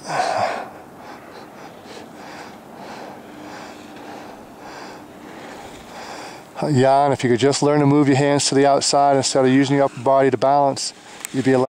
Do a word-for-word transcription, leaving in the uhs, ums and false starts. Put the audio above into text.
Yeah, and if you could just learn to move your hands to the outside instead of using your upper body to balance, you'd be a